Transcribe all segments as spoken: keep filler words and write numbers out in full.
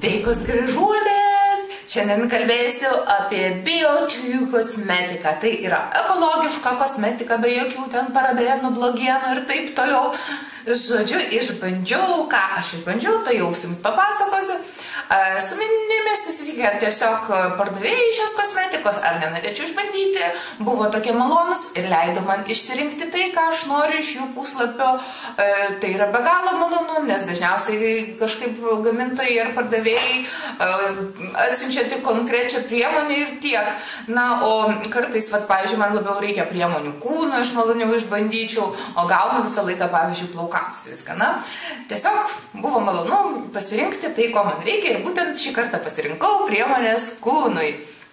Sveikos gražuolės! Šiandien kalbėsiu apie biočiųjų kosmetiką. Tai yra ekologiška kosmetika, be jokių ten parabenų, blogienų ir taip toliau. Žodžiu, išbandžiau, ką aš išbandžiau, tai jau jums papasakosiu. Su minimi susitikė tiesiog pardavėjai šios kosmetikos, ar nenorėčiau išbandyti, buvo tokie malonus ir leido man išsirinkti tai, ką aš noriu iš jų puslapio. Tai yra be galo malonu, nes dažniausiai kažkaip gamintojai ar pardavėjai atsiunčia tik konkrečią priemonę ir tiek. Na, o kartais, vat, pavyzdžiui, man labiau reikia priemonių kūno, aš maloniau išbandyčiau, o gaunu visą laiką, pavyzdžiui, plaukams viską. Na, tiesiog buvo malonu pasirinkti tai, ko man reikia. Ir būtent šį kartą pasirinkau priemonės kūnui.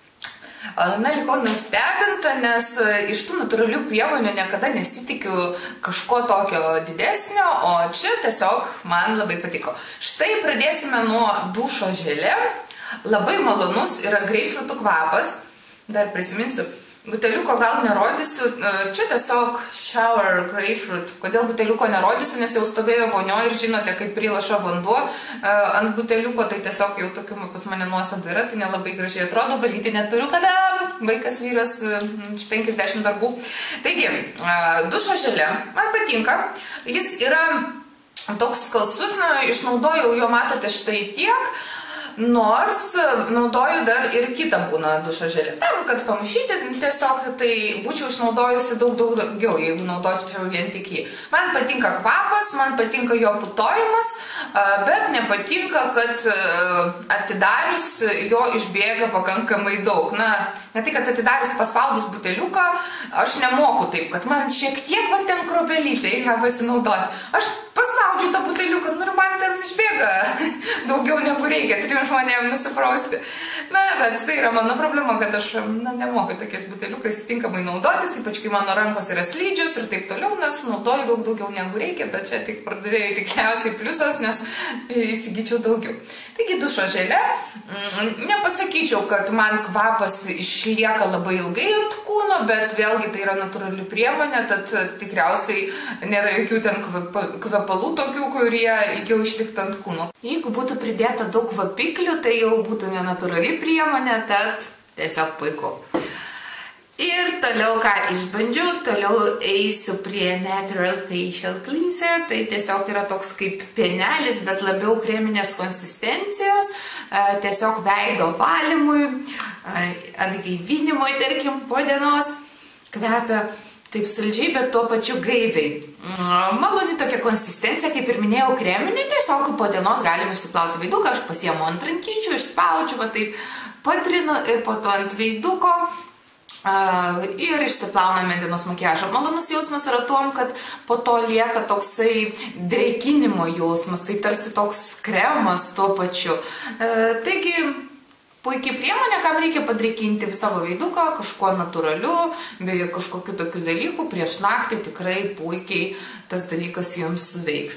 Na, likau nustebinta, nes iš tų natūralių priemonių niekada nesitikiu kažko tokio didesnio, o čia tiesiog man labai patiko. Štai pradėsime nuo dušo želė. Labai malonus yra greipfrutų kvapas. Dar prisiminsiu. Buteliuko gal nerodysiu, čia tiesiog shower grapefruit. Kodėl buteliuko nerodysiu, nes jau stovėjo vonio ir žinote, kaip prilaša vanduo ant buteliuko, tai tiesiog jau tokiu pas mane nuosėdų yra, tai nelabai gražiai atrodo, valyti neturiu, kada vaikas vyras iš penkiasdešimt darbų. Taigi, dušo želė, man patinka, jis yra toks skalsus, na, išnaudojau jo, matote, štai tiek. Nors naudoju dar ir kitą būna dušo želę. Tam, kad pamaišyti tiesiog, tai būčiau išnaudojusi daug, daug daugiau, jeigu naudočiau vien tik jį. Man patinka kvapas, man patinka jo putojimas, bet nepatinka, kad atidarius jo išbėga pakankamai daug. Na, ne tai, kad atidarius paspaudus buteliuką, aš nemoku taip, kad man šiek tiek va ten kropelytė reikia pasinaudoti. Aš paspaudžiu tą buteliuką, nu ir man ten išbėga daugiau negu reikia, trim žmonėm nusiprausti. Na, bet tai yra mano problema, kad aš na, nemoku tokiais buteliukais tinkamai naudotis, ypač kai mano rankos yra slydžios ir taip toliau, nes naudoju daug daugiau negu reikia, bet čia tik pardavėjai tikriausiai pliusas, nes įsigyčiau daugiau. Taigi dušo želė, nepasakyčiau, kad man kvapas išlieka labai ilgai ant kūno, bet vėlgi tai yra natūrali priemonė, tad tikriausiai nėra jokių ten kvepalų tokių, kurie ilgiau išliktų ant kūno. Jeigu būtų pridėta daug kvapiklių, tai jau būtų nenatūrali priemonė, tad tiesiog puiku. Ir toliau, ką išbandžiau, toliau eisiu prie Natural Facial Cleanser. Tai tiesiog yra toks kaip pienelis, bet labiau kreminės konsistencijos, tiesiog veido valymui, atgaivinimui, tarkim, po dienos. Kvepia taip saldžiai, bet tuo pačiu gaiviai. Maloni tokia konsistencija, kaip ir minėjau, kreminė, tiesiog po dienos galim išsiplauti veiduką, aš pasiemu ant rankyčių, išspaudžiu, va taip patrinu ir po to ant veiduko. Ir išsiplauname dienos makiažą. Malonus jausmas yra tom, kad po to lieka toksai drėkinimo jausmas, tai tarsi toks kremas tuo pačiu. Taigi, puikiai priemonė, kam reikia padrėkinti savo veiduką, kažkuo natūraliu, be kažkokių tokių dalykų, prieš naktį tikrai puikiai tas dalykas jums veiks.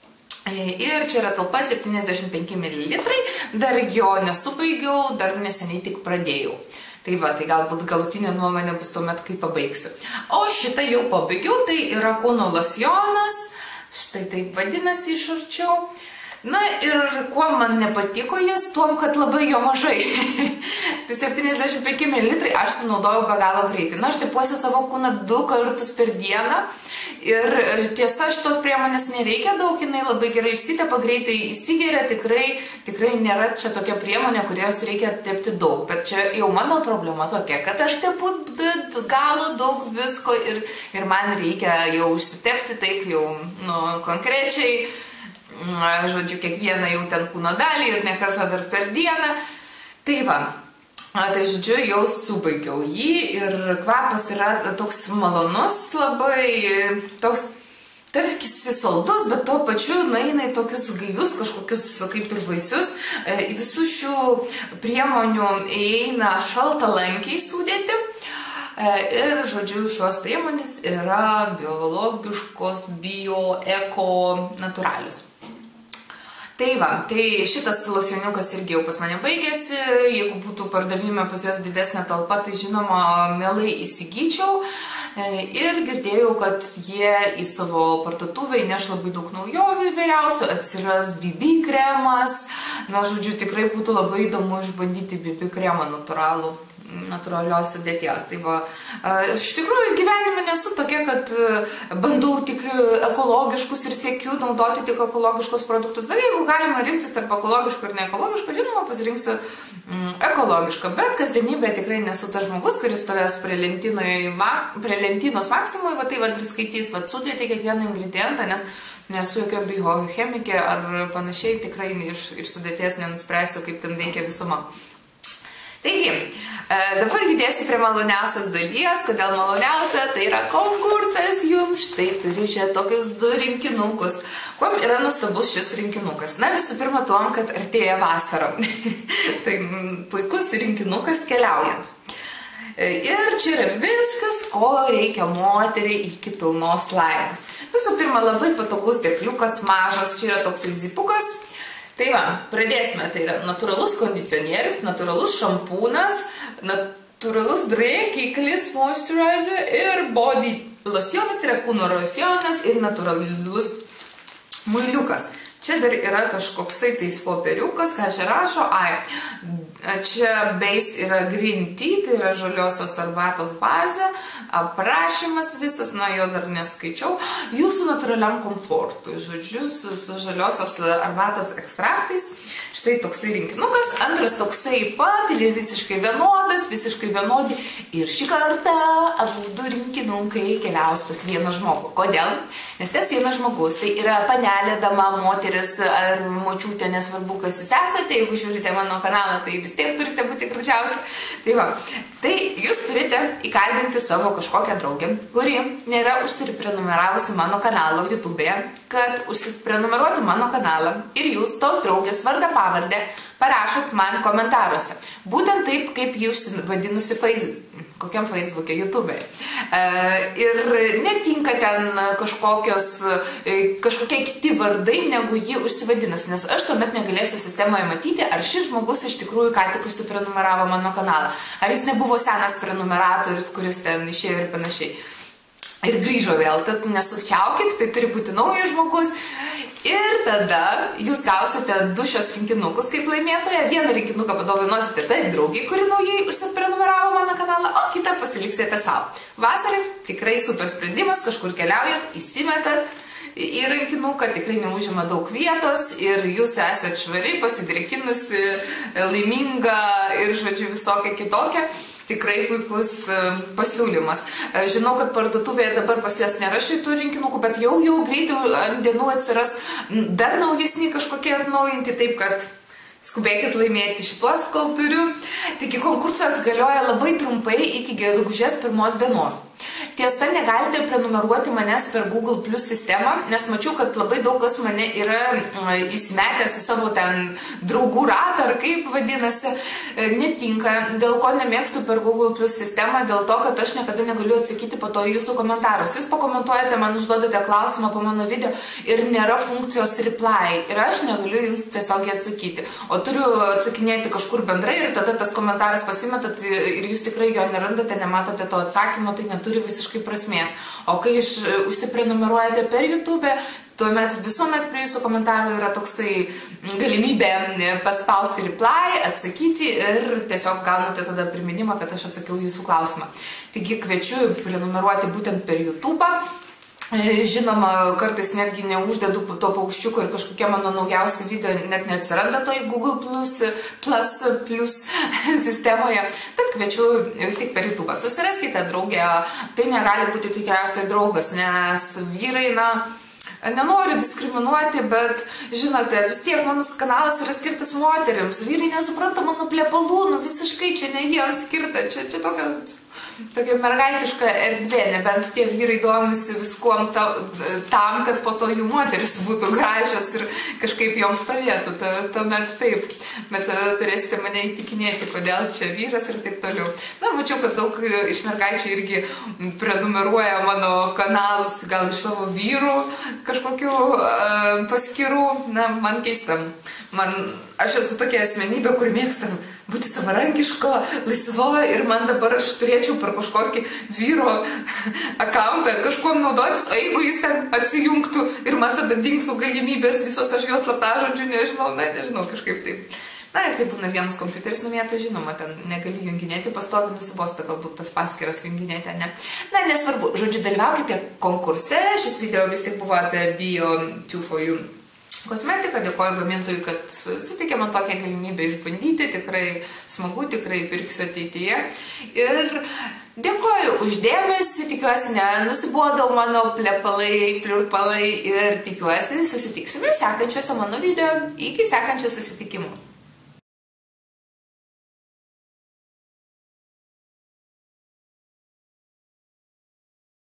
Ir čia yra talpa septyniasdešimt penki mililitrai, dar jo nesubaigiau, dar neseniai tik pradėjau. Tai va, tai galbūt galutinė nuomonė bus tuomet, kai pabaigsiu. O šitą jau pabaigiau, tai yra kūno losjonas, štai taip vadinasi iš arčiau. Na ir kuo man nepatiko jis, tuom, kad labai jo mažai. Tai septyniasdešimt penki mililitrai aš sunaudojau be galo greitai. Na, aš tepuosi savo kūną du kartus per dieną. Ir tiesa, šitos priemonės nereikia daug, jinai labai gerai išsitepa, greitai įsigeria, tikrai, tikrai nėra čia tokia priemonė, kurios reikia tepti daug. Bet čia jau mano problema tokia, kad aš tepu galo daug visko ir, ir man reikia jau užsitepti taip jau nu, konkrečiai. Žodžiu, kiekvieną jau ten kūno dalį ir ne kartą dar per dieną. Tai va, tai žodžiu, jau subaigiau jį ir kvapas yra toks malonus, labai toks tarsi saldus, bet tuo pačiu nueina į tokius gaivius kažkokius kaip ir vaisius. Į visų šių priemonių įeina šaltalankiai sudėti. Ir, žodžiu, šios priemonės yra biologiškos, bio, eko, natūralios. Tai va, tai šitas losjoniukas irgi jau pas mane baigėsi, jeigu būtų pardavime pas jos didesnė talpa, tai žinoma, mielai įsigyčiau. Ir girdėjau, kad jie į savo parduotuvę įneš labai daug naujovių įvairiausių, atsiras B B kremas. Na, žodžiu, tikrai būtų labai įdomu išbandyti B B kremą natūralų, natūralios sudėties. Tai va, aš iš tikrųjų gyvenime nesu tokia, kad bandau tik ekologiškus ir siekiu naudoti tik ekologiškus produktus, bet jeigu galima rinktis tarp ekologiško ir neekologiško, žinoma, pasirinksiu ekologišką, bet kasdienybėje tikrai nesu tas žmogus, kuris stovės prie, prie lentynos Maksimui, va tai va ir skaitys, va sudėti kiekvieną ingredientą, nes nesu jokia biochemikė ar panašiai, tikrai iš, iš sudėties nenuspręsiu, kaip ten veikia visuma. Taigi, dabar judėsiu prie maloniausias dalies. Kodėl maloniausia? Tai yra konkursas jums. Štai turiu čia tokius du rinkinukus. Kuom yra nustabus šis rinkinukas? Na, visų pirma, tuom, kad artėja vasara. Tai puikus rinkinukas keliaujant. Ir čia yra viskas, ko reikia moteriai iki pilnos laimės. Visų pirma, labai patogus dėkliukas, mažas. Čia yra toks zipukas. Tai va, pradėsime, tai yra natūralus kondicionierius, natūralus šampūnas, natūralus drėkiklis, moisturizer ir body locionas, tai yra kūno locionas ir natūralus muiliukas. Čia dar yra kažkoksai tais popieriukas, ką čia rašo, ai, čia base yra green tea, tai yra žaliosios arbatos bazė, aprašymas visas, na, jo dar neskaičiau, jūsų natūraliam komfortui, žodžiu, su, su žaliosios arbatos ekstraktais. Štai toksai rinkinukas, antras toksai pat, ir visiškai vienodas, visiškai vienodi. Ir šį kartą abu du rinkinukai keliaus pas vieną žmogų. Kodėl? Nes tas vienas žmogus, tai yra panelė, dama, moteris ar močiutė, nesvarbu, kas jūs esate. Jeigu žiūrite mano kanalą, tai vis tiek turite būti gražiausi. Tai va, tai jūs turite įkalbinti savo kažkokią draugę, kuri nėra užsiprenumeravusi mano kanalo YouTube'e, kad užsiprenumeruotų mano kanalą ir jūs tos draugės vardą pavardę parašot man komentaruose. Būtent taip, kaip jį užsivadinusi Facebook. Kokiam Facebook'e, YouTube'e. Ir netinka ten kažkokios, kažkokie kiti vardai, negu jį užsivadinusi, nes aš tuomet negalėsiu sistemoje matyti, ar šis žmogus iš tikrųjų ką tik užsiprenumeravo mano kanalą. Ar jis nebuvo senas prenumeratorius, kuris ten išėjo ir panašiai. Ir grįžo vėl, tad nesukčiaukit, tai turi būti naujas žmogus. Ir tada jūs gausite du šios rinkinukus kaip laimėtoja. Vieną rinkinuką padovanosite tai draugiai, kuri naujai užsiprenumeravo mano kanalą, o kitą pasiliksite savo. Vasarai tikrai super sprendimas, kažkur keliaujat, įsimetat į rinkinuką, tikrai neužima daug vietos ir jūs esat švari, pasidrėkinusi, laiminga ir, žodžiu, visokia kitokia. Tikrai puikus pasiūlymas. Žinau, kad parduotuvėje dabar pas jas nėra šitų rinkinukų, bet jau jau greitai ant dienų atsiras dar naujesni kažkokie atnaujinti, taip kad skubėkit laimėti šituos, kol turiu. Taigi konkursas galioja labai trumpai iki gegužės pirmos dienos. Tiesa, negalite prenumeruoti manęs per Google Plus sistemą, nes mačiau, kad labai daug kas mane yra įsimetęs į savo ten draugų ratą, ar kaip vadinasi, netinka, dėl ko nemėgstu per Google Plus sistemą, dėl to, kad aš niekada negaliu atsakyti po to jūsų komentarus. Jūs pakomentuojate, man užduodate klausimą po mano video ir nėra funkcijos reply ir aš negaliu jums tiesiogiai atsakyti, o turiu atsakinėti kažkur bendrai ir tada tas komentaras pasimetat ir jūs tikrai jo nerandate, nematote to atsakymo, tai neturi visiškai prasmės. O kai iš, užsiprenumeruojate per YouTube, tuomet visuomet prie jūsų komentarų yra toksai galimybė paspausti reply, atsakyti ir tiesiog gaunate tada priminimą, kad aš atsakiau jūsų klausimą. Taigi kviečiu prenumeruoti būtent per YouTube. Žinoma, kartais netgi neuždedu to paukščiuko ir kažkokie mano naujausi video net neatsiranda toj Google Plus, Plus, Plus sistemoje. Tad kviečiu vis tik per YouTube. Susiraskite draugę, tai negali būti tikriausiai draugas, nes vyrai, na, nenoriu diskriminuoti, bet, žinote, vis tiek mano kanalas yra skirtas moterims. Vyrai nesupranta mano plepalų, nu visiškai čia ne jiems skirta, čia, čia tokia... tokia mergaitiška erdvė, nebent tie vyrai domisi viskuom ta, tam, kad po to jų moteris būtų gražios ir kažkaip joms palėtų, tuomet taip, bet turėsite mane įtikinėti, kodėl čia vyras ir taip toliau. Na, mačiau, kad daug iš mergaičių irgi prenumeruoja mano kanalus, gal iš savo vyrų kažkokių uh, paskirų, na, man keista. Man, aš esu tokia asmenybė, kur mėgsta būti savarankiška, laisva ir man dabar aš turėčiau per kažkokį vyro akauntą kažkuom naudotis, o jeigu jis ten atsijungtų ir man tada dingtų galimybės visos aš jos slaptažodžių, nežinau, na, nežinau, kažkaip taip. Na, kai būna vienas kompiuteris numėtas, žinoma, ten negali junginėti, pastovi nusibosta, galbūt tas paskiras junginėti, ne. Na, nesvarbu, žodžiu, dalyvaukite konkurse, šis video vis tik buvo apie Bio two for you kosmetiką, dėkoju gamintojui, kad suteikė man tokią galimybę išbandyti, tikrai smagu, tikrai pirksiu ateityje. Ir dėkoju uždėmesį, tikiuosi nenusibodau mano plepalai, pliurpalai ir tikiuosi susitiksime sekančiuose mano video. Iki sekančio susitikimo.